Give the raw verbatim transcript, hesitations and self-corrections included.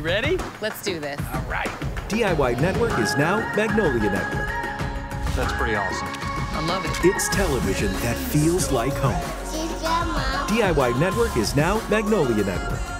ready? Let's do this. All right. D I Y Network is now Magnolia Network. That's pretty awesome. I love it. It's television that feels like home. D I Y Network is now Magnolia Network.